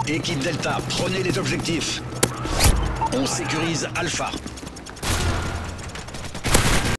Équipe Delta, prenez les objectifs. On sécurise Alpha.